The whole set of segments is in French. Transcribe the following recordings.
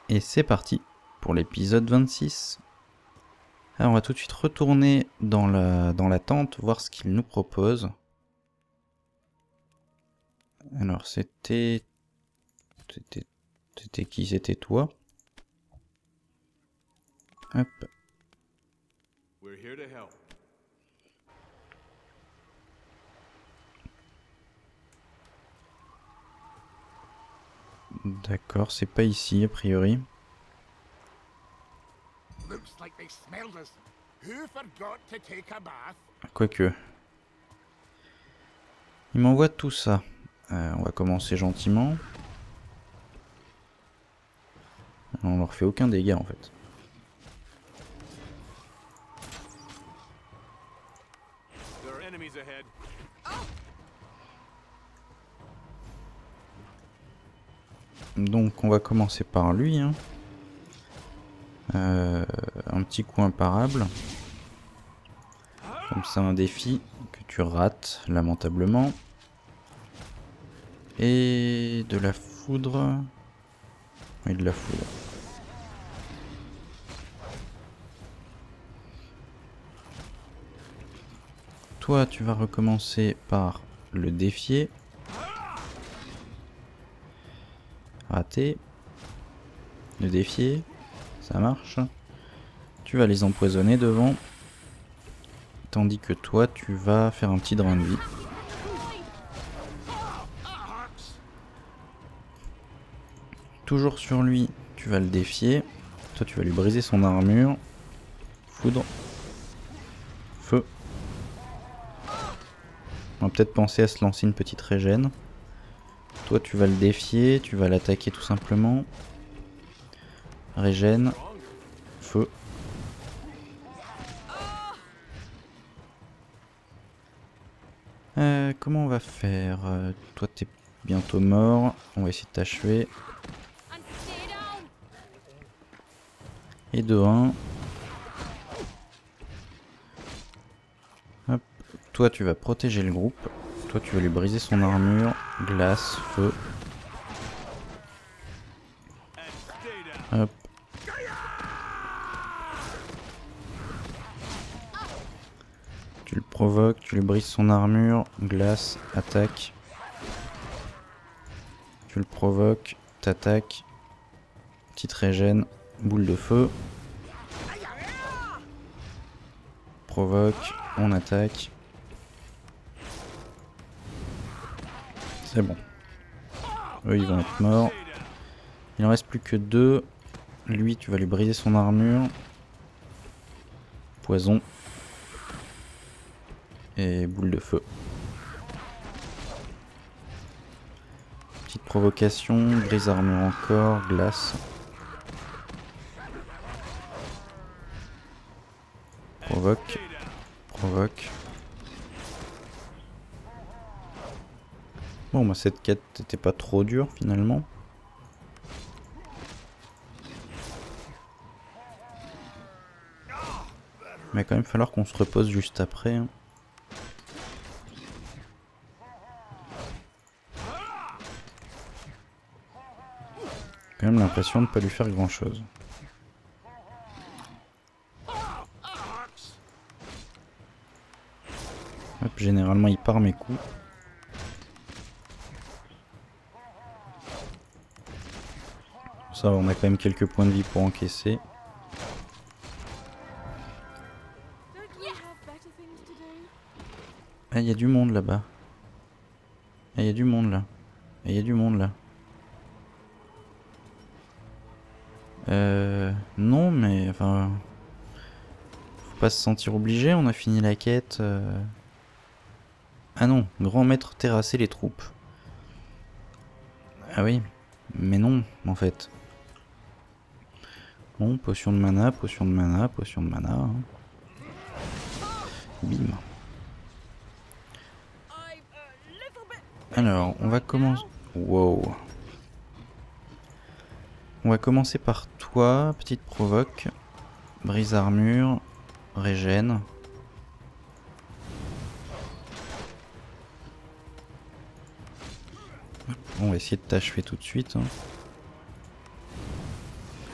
Et c'est parti pour l'épisode 26. Alors on va tout de suite retourner dans la tente, voir ce qu'il nous propose. Alors c'était qui? C'était toi? Hop. D'accord, c'est pas ici a priori. Quoique. Il m'envoie tout ça. On va commencer gentiment. On leur fait aucun dégât en fait. Donc on va commencer par lui. Hein. Un petit coup imparable. Comme ça un défi que tu rates lamentablement. Et de la foudre. Oui, de la foudre. Toi, tu vas recommencer par le défier. Raté. Le défier. Ça marche. Tu vas les empoisonner devant. Tandis que toi, tu vas faire un petit drain de vie. Toujours sur lui, tu vas le défier. Toi, tu vas lui briser son armure. Foudre. Feu. On va peut-être penser à se lancer une petite régène. Toi, tu vas le défier. Tu vas l'attaquer tout simplement. Régène. Feu. Comment on va faire? Toi, t'es bientôt mort. On va essayer de t'achever. Et de 1. Hop. Toi, tu vas protéger le groupe. Toi, tu vas lui briser son armure. Glace, feu. Hop. Tu le provoques, tu lui brises son armure. Glace, attaque. Tu le provoques, t'attaques. Petite régène, boule de feu. Provoque, on attaque. C'est bon. Eux, ils vont être morts. Il en reste plus que 2. Lui, tu vas lui briser son armure. Poison. Et boule de feu. Petite provocation, brise armure encore, glace. Provoque. Provoque. Bon, bah cette quête n'était pas trop dure finalement. Mais il va quand même falloir qu'on se repose juste après. Hein. Quand même l'impression de ne pas lui faire grand chose. Hop, généralement il part mes coups. Ça on a quand même quelques points de vie pour encaisser. Ah, il y a du monde là-bas. Ah, il y a du monde là. Ah, il y a du monde là. Non, mais enfin... Faut pas se sentir obligé, on a fini la quête. Ah non, grand maître terrasser les troupes. Ah oui, mais non, en fait. Bon, potion de mana, potion de mana, potion de mana. Hein. Bim. Alors, on va commencer... Wow. On va commencer par toi, petite provoque. Brise armure, régène. On va essayer de t'achever tout de suite. Hein.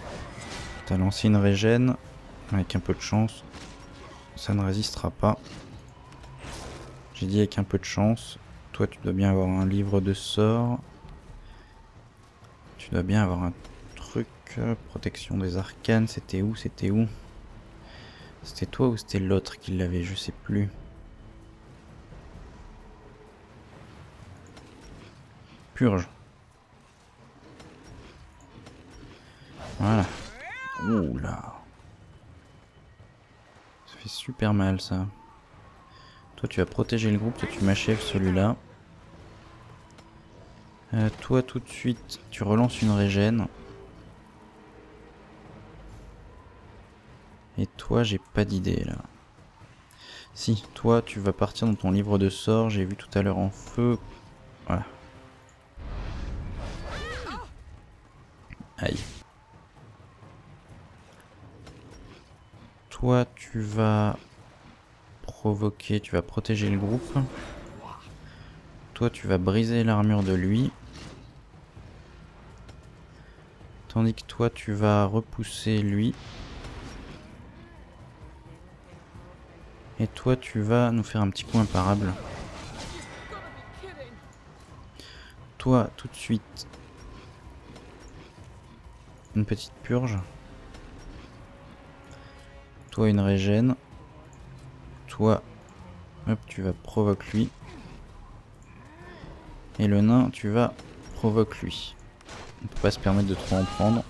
T'as lancé une régène. Avec un peu de chance, ça ne résistera pas. J'ai dit avec un peu de chance. Toi, tu dois bien avoir un livre de sorts. Tu dois bien avoir un truc. Protection des arcanes. C'était où? C'était où? C'était toi ou c'était l'autre qui l'avait? Je sais plus. Purge. Voilà. Ouh là. Ça fait super mal ça. Toi tu vas protéger le groupe, toi tu m'achèves celui-là. Toi tout de suite tu relances une régène. Et toi j'ai pas d'idée là. Si, toi tu vas partir dans ton livre de sorts, j'ai vu tout à l'heure en feu. Voilà. Aïe. Toi tu vas provoquer, tu vas protéger le groupe. Toi tu vas briser l'armure de lui. Tandis que toi tu vas repousser lui. Et toi tu vas nous faire un petit coup imparable. Toi tout de suite une petite purge. Toi une régène. Toi hop tu vas provoquer lui. Et le nain tu vas provoquer lui. On peut pas se permettre de trop en prendre.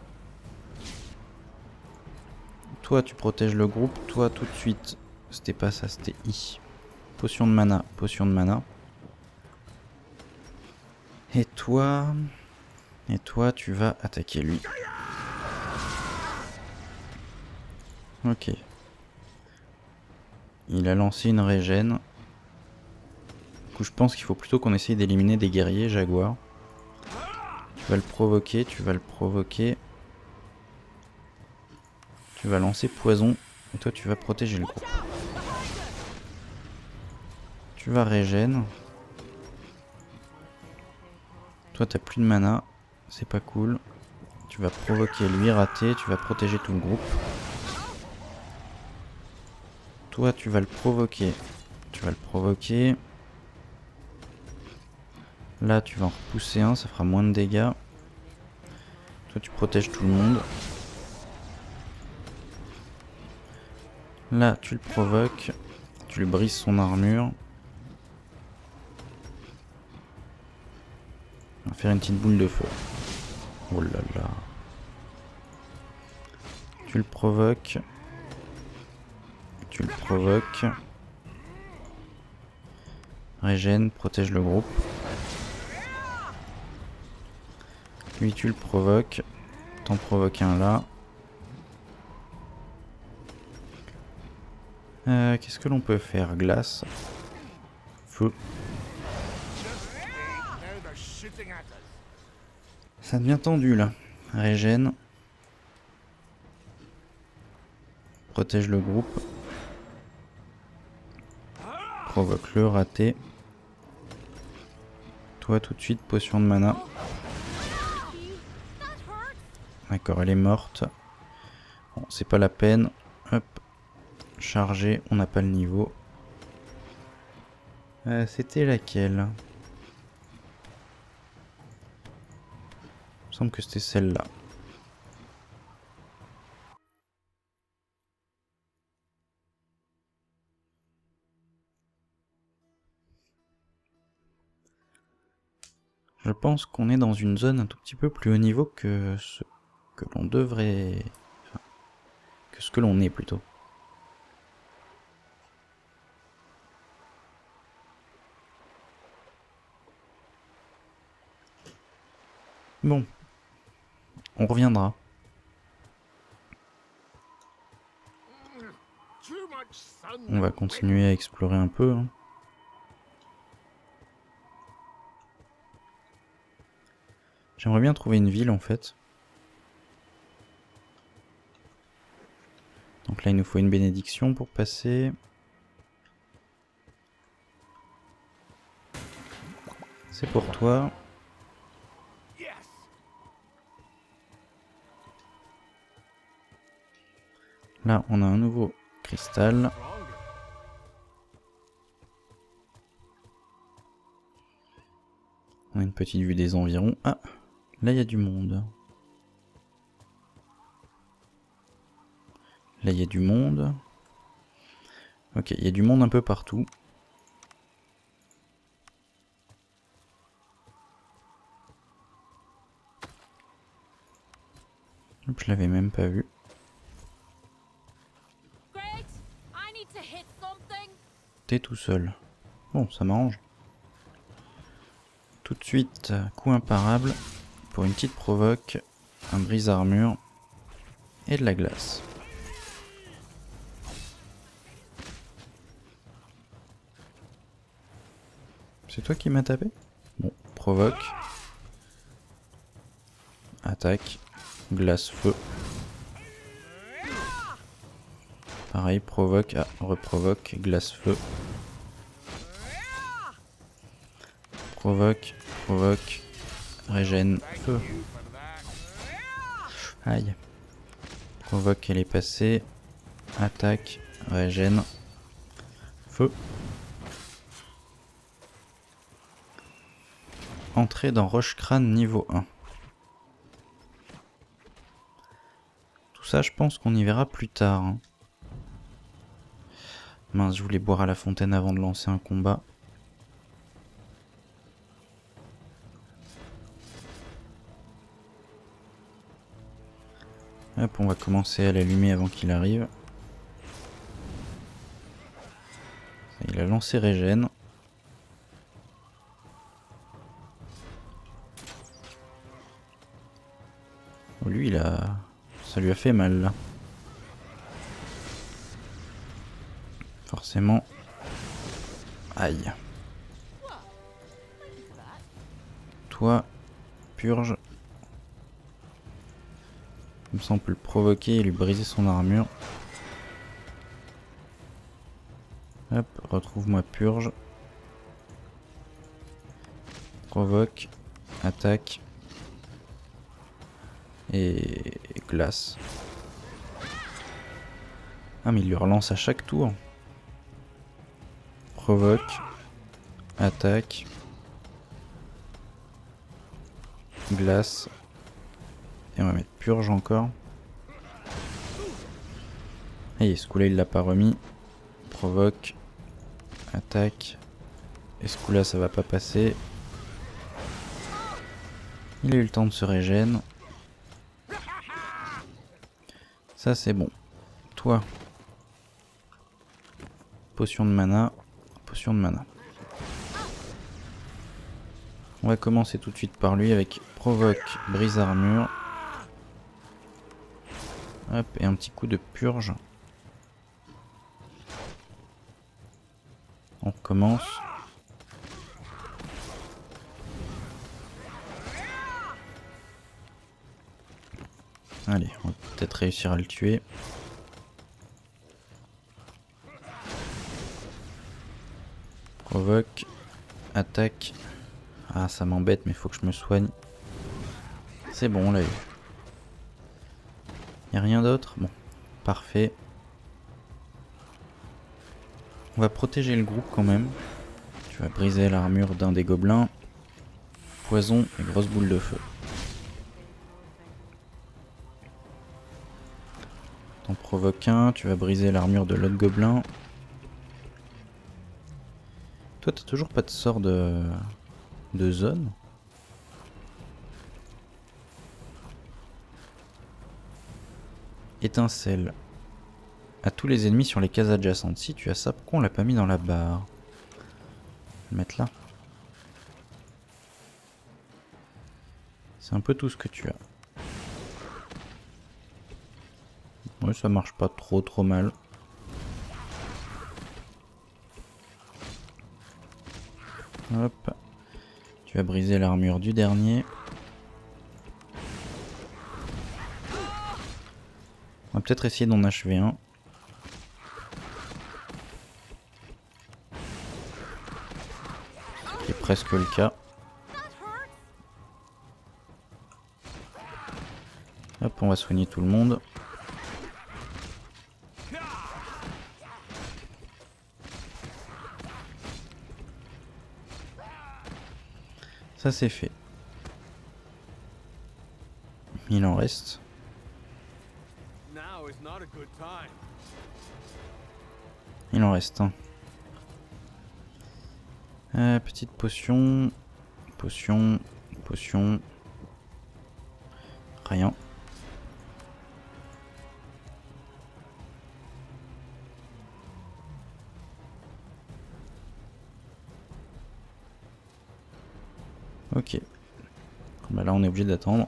Toi tu protèges le groupe. Toi tout de suite. C'était pas ça, c'était I. Potion de mana, potion de mana. Et toi tu vas attaquer lui. Ok. Il a lancé une régène. Du coup je pense qu'il faut plutôt qu'on essaye d'éliminer des guerriers jaguars. Tu vas le provoquer, tu vas le provoquer. Tu vas lancer poison. Et toi tu vas protéger le groupe. Tu vas régène. Toi t'as plus de mana. C'est pas cool. Tu vas provoquer lui, rater. Tu vas protéger tout le groupe. Toi tu vas le provoquer. Tu vas le provoquer. Là tu vas en repousser un. Ça fera moins de dégâts. Toi tu protèges tout le monde. Là tu le provoques. Tu lui brises son armure. On va faire une petite boule de feu. Oh là là. Tu le provoques. Tu le provoques. Régène, protège le groupe. Lui tu le provoques. T'en provoques un là. Qu'est-ce que l'on peut faire? Glace. Feu. Ça devient tendu là. Régène. Protège le groupe. Provoque-le, raté. Toi tout de suite, potion de mana. D'accord, elle est morte. Bon, c'est pas la peine. Hop. Chargé, on n'a pas le niveau. C'était laquelle? Il me semble que c'était celle-là. Je pense qu'on est dans une zone un tout petit peu plus haut niveau que ce que l'on devrait... Enfin, que ce que l'on est plutôt. Bon. On reviendra. On va continuer à explorer un peu. Hein. J'aimerais bien trouver une ville en fait. Donc là il nous faut une bénédiction pour passer. C'est pour toi. Là, on a un nouveau cristal. On a une petite vue des environs. Ah, là, il y a du monde. Là, il y a du monde. Ok, il y a du monde un peu partout. Hop, je l'avais même pas vu. T'es tout seul. Bon, ça m'arrange. Tout de suite, coup imparable pour une petite provoque, un brise-armure et de la glace. C'est toi qui m'as tapé? Bon, provoque. Attaque. Glace, feu. Pareil, provoque. Ah, reprovoque. Glace, feu. Provoque. Provoque. Régène, feu. Aïe. Provoque, elle est passée. Attaque. Régène. Feu. Entrée dans Roche-Crâne niveau 1. Tout ça, je pense qu'on y verra plus tard. Hein. Mince, je voulais boire à la fontaine avant de lancer un combat. Hop, on va commencer à l'allumer avant qu'il arrive. Il a lancé Régène. Oh, lui, ça lui a fait mal là. Forcément. Aïe. Toi, purge. Comme ça on peut le provoquer et lui briser son armure. Hop, retrouve-moi purge. Provoque. Attaque. Et glace. Ah mais il lui relance à chaque tour. Provoque. Attaque. Glace. Et on va mettre purge encore. Et ce coup là il l'a pas remis. Provoque. Attaque. Et ce coup là ça va pas passer. Il a eu le temps de se régénérer. Ça c'est bon. Toi. Potion de mana. Potion de mana. On va commencer tout de suite par lui avec provoque, brise armure. Hop, et un petit coup de purge. On recommence. Allez, on va peut-être réussir à le tuer. Provoque. Attaque. Ah, ça m'embête, mais il faut que je me soigne. C'est bon, on l'a eu. Y'a rien d'autre? Bon, parfait. On va protéger le groupe quand même. Tu vas briser l'armure d'un des gobelins. Poison et grosse boule de feu. T'en provoques un, tu vas briser l'armure de l'autre gobelin. Toi, t'as toujours pas de sort de zone. Étincelle. À tous les ennemis sur les cases adjacentes. Si tu as ça, pourquoi on l'a pas mis dans la barre? Je vais le mettre là. C'est un peu tout ce que tu as. Ouais, ça marche pas trop mal. Hop. Tu vas briser l'armure du dernier. On va peut-être essayer d'en achever un. Ce qui est presque le cas. Hop, on va soigner tout le monde. Ça c'est fait. Il en reste. Il en reste un. Petite potion. Potion. Potion. Rien. Ok. Bah là on est obligé d'attendre.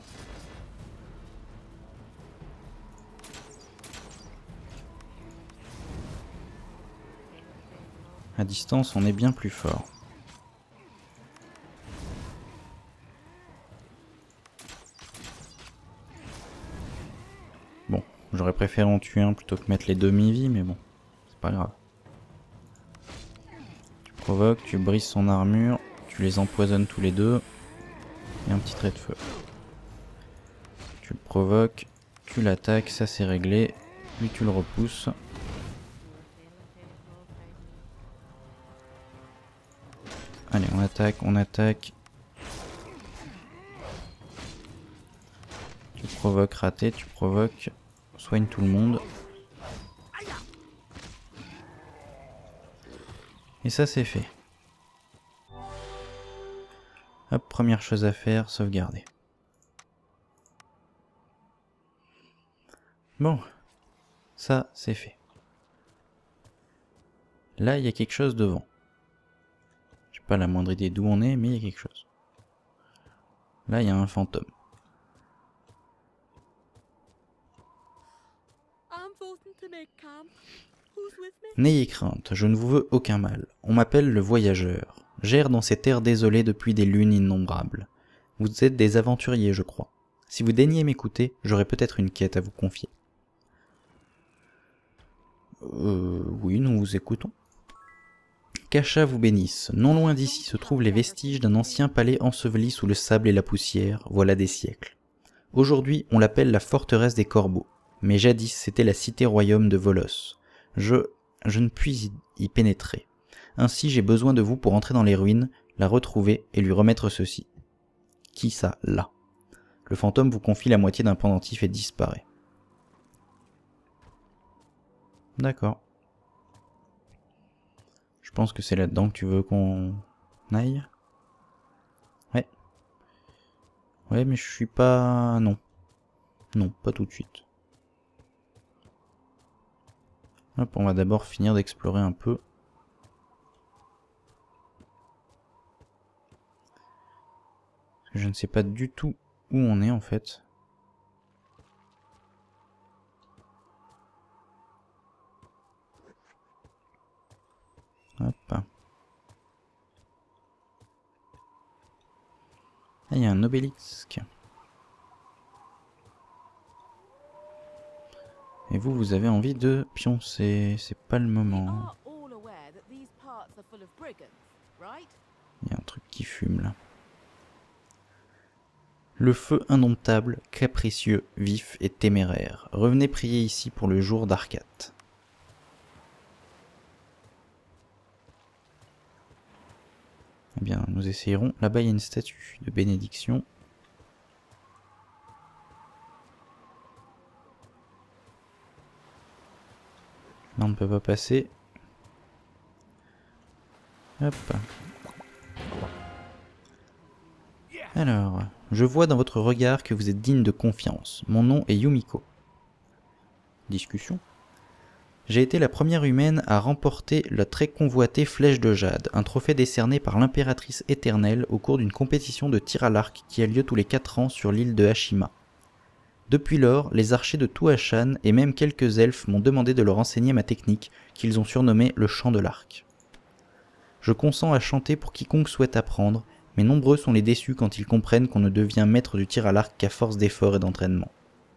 À distance on est bien plus fort. Bon, j'aurais préféré en tuer un plutôt que mettre les demi-vies, mais bon, c'est pas grave. Tu provoques, tu brises son armure, tu les empoisonnes tous les deux. Et un petit trait de feu. Tu le provoques, tu l'attaques, ça c'est réglé. Lui tu le repousses. Allez, on attaque, on attaque. Tu provoques, raté, tu provoques. Soigne tout le monde. Et ça c'est fait. Hop, première chose à faire, sauvegarder. Bon, ça c'est fait. Là, il y a quelque chose devant. J'ai pas la moindre idée d'où on est, mais il y a quelque chose. Là, il y a un fantôme. N'ayez crainte, je ne vous veux aucun mal. On m'appelle le voyageur. J'erre dans ces terres désolées depuis des lunes innombrables. Vous êtes des aventuriers, je crois. Si vous daignez m'écouter, j'aurais peut-être une quête à vous confier. Oui, nous vous écoutons. Qu'Acha vous bénisse. Non loin d'ici se trouvent les vestiges d'un ancien palais enseveli sous le sable et la poussière, voilà des siècles. Aujourd'hui, on l'appelle la forteresse des corbeaux, mais jadis c'était la cité-royaume de Volos. Je ne puis y pénétrer. Ainsi j'ai besoin de vous pour entrer dans les ruines, la retrouver et lui remettre ceci. Qui ça, là? Le fantôme vous confie la moitié d'un pendentif et disparaît. D'accord. Je pense que c'est là-dedans que tu veux qu'on aille. Ouais. Ouais, mais je suis pas... Non. Non, pas tout de suite. Hop, on va d'abord finir d'explorer un peu. Je ne sais pas du tout où on est en fait. Hop. Ah, il y a un obélisque. Et vous, vous avez envie de pioncer. C'est pas le moment. Il y a un truc qui fume là. Le feu indomptable, capricieux, vif et téméraire. Revenez prier ici pour le jour d'Arcat. Eh bien, nous essayerons. Là-bas, il y a une statue de bénédiction. Là, on ne peut pas passer. Hop. Alors, je vois dans votre regard que vous êtes digne de confiance. Mon nom est Yumiko. Discussion. J'ai été la première humaine à remporter la très convoitée Flèche de Jade, un trophée décerné par l'impératrice éternelle au cours d'une compétition de tir à l'arc qui a lieu tous les 4 ans sur l'île de Hashima. Depuis lors, les archers de Tuashan et même quelques elfes m'ont demandé de leur enseigner ma technique, qu'ils ont surnommée le chant de l'arc. Je consens à chanter pour quiconque souhaite apprendre, mais nombreux sont les déçus quand ils comprennent qu'on ne devient maître du tir à l'arc qu'à force d'efforts et d'entraînement.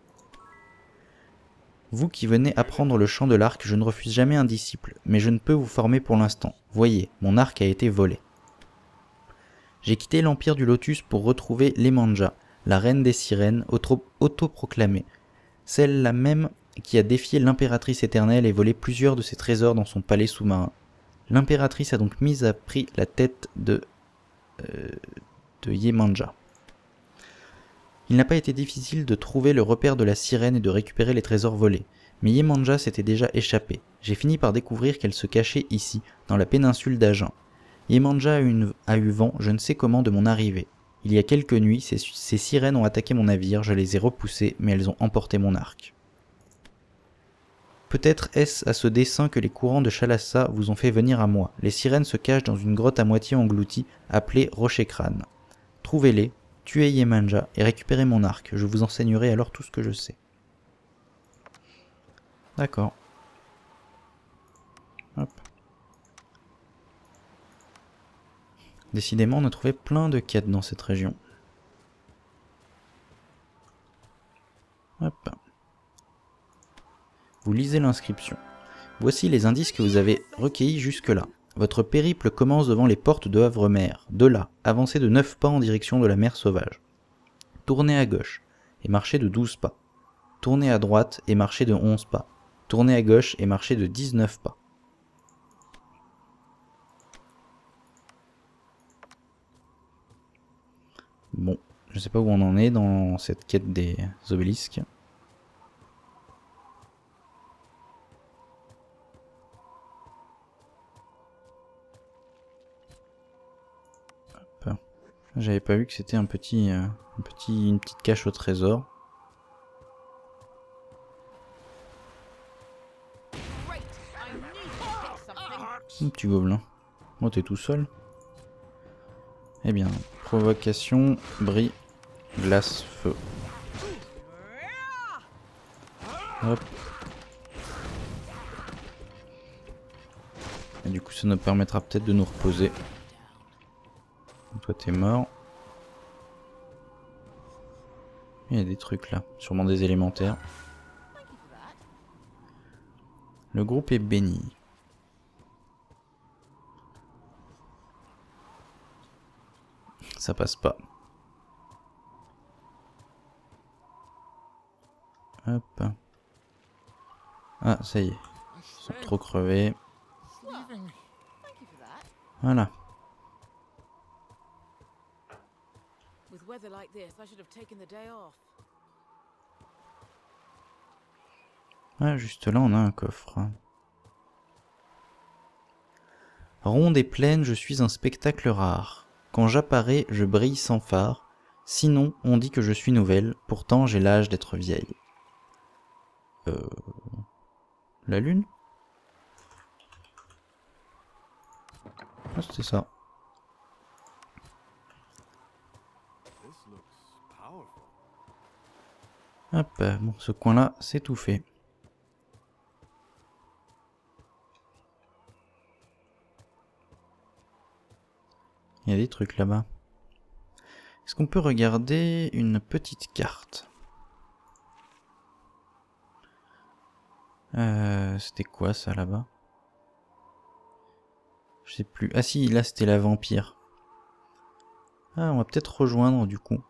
Vous qui venez apprendre le chant de l'arc, je ne refuse jamais un disciple, mais je ne peux vous former pour l'instant. Voyez, mon arc a été volé. J'ai quitté l'Empire du Lotus pour retrouver Lemanja, la reine des sirènes, autoproclamée, celle-là même qui a défié l'impératrice éternelle et volé plusieurs de ses trésors dans son palais sous-marin. L'impératrice a donc mis à prix la tête de de Yemanja. Il n'a pas été difficile de trouver le repère de la sirène et de récupérer les trésors volés, mais Yemanja s'était déjà échappée. J'ai fini par découvrir qu'elle se cachait ici, dans la péninsule d'Agen. Yemanja a eu vent, je ne sais comment, de mon arrivée. Il y a quelques nuits, ces sirènes ont attaqué mon navire, je les ai repoussées, mais elles ont emporté mon arc. Peut-être est-ce à ce dessein que les courants de Chalassa vous ont fait venir à moi. Les sirènes se cachent dans une grotte à moitié engloutie, appelée Rocher-Crâne. Trouvez-les, tuez Yemanja et récupérez mon arc, je vous enseignerai alors tout ce que je sais. D'accord. Hop. Décidément, on a trouvé plein de quêtes dans cette région. Hop. Vous lisez l'inscription. Voici les indices que vous avez recueillis jusque-là. Votre périple commence devant les portes de Havre-Mer. De là, avancez de 9 pas en direction de la mer sauvage. Tournez à gauche et marchez de 12 pas. Tournez à droite et marchez de 11 pas. Tournez à gauche et marchez de 19 pas. Bon, je sais pas où on en est dans cette quête des obélisques. Hop. J'avais pas vu que c'était une petite cache au trésor. Un petit gobelin. Oh, t'es tout seul? Eh bien, provocation, bris, glace, feu. Hop. Et du coup, ça nous permettra peut-être de nous reposer. Toi, t'es mort. Il y a des trucs là, sûrement des élémentaires. Le groupe est béni. Ça passe pas. Hop. Ah, ça y est. Ils sont trop crevés. Voilà. Ah, juste là, on a un coffre. Ronde et pleine, je suis un spectacle rare. Quand j'apparais, je brille sans phare. Sinon, on dit que je suis nouvelle. Pourtant, j'ai l'âge d'être vieille. La lune? Ah, c'était ça. Hop, bon, ce coin-là, c'est tout fait. Il y a des trucs là-bas. Est-ce qu'on peut regarder une petite carte? C'était quoi ça là-bas? Je sais plus. Ah si, là c'était la vampire. Ah, on va peut-être rejoindre du coup.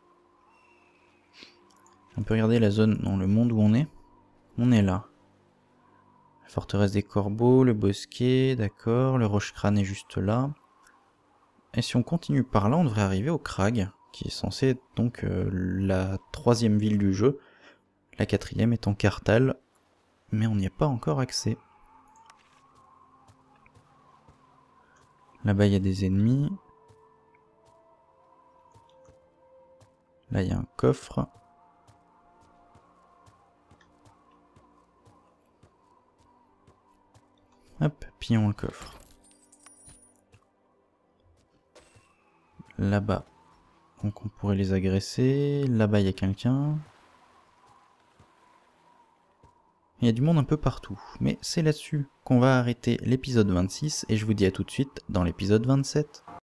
On peut regarder la zone dans le monde où on est. On est là. La forteresse des corbeaux, le bosquet, d'accord. Le roche-crâne est juste là. Et si on continue par là, on devrait arriver au Crag, qui est censé être donc la 3e ville du jeu. La 4e étant Carthal, mais on n'y a pas encore accès. Là-bas, il y a des ennemis. Là, il y a un coffre. Hop, pillons le coffre. Là-bas, donc on pourrait les agresser. Là-bas, il y a quelqu'un. Il y a du monde un peu partout. Mais c'est là-dessus qu'on va arrêter l'épisode 26. Et je vous dis à tout de suite dans l'épisode 27.